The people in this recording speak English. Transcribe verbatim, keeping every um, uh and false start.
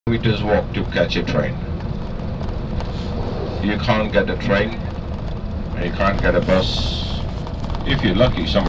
Meters walk to catch a train. You can't get a train, you can't get a bus. If you're lucky, some